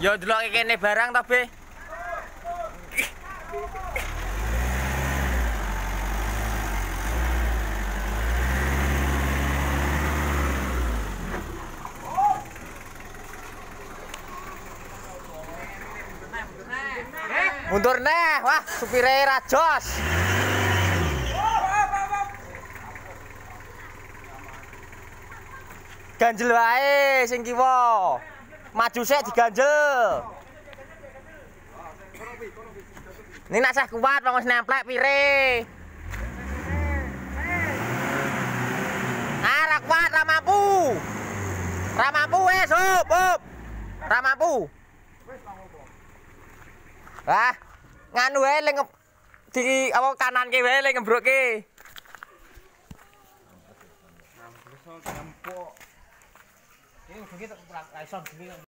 Yo delok kene barang ta, Be. Mundur neh, wah supire ra jos. Ganjel wae sing kiwa. Maju sik diganjel. Ini nak sah kuat bang wis nemplek pire. Ah, ra kuat, ra mampu. Ra mampu wis, up. Ra mampu. Wah, nganu wae ling di apa kanan ki wae ling ngebroke. Nampok. Ini begitu ra iso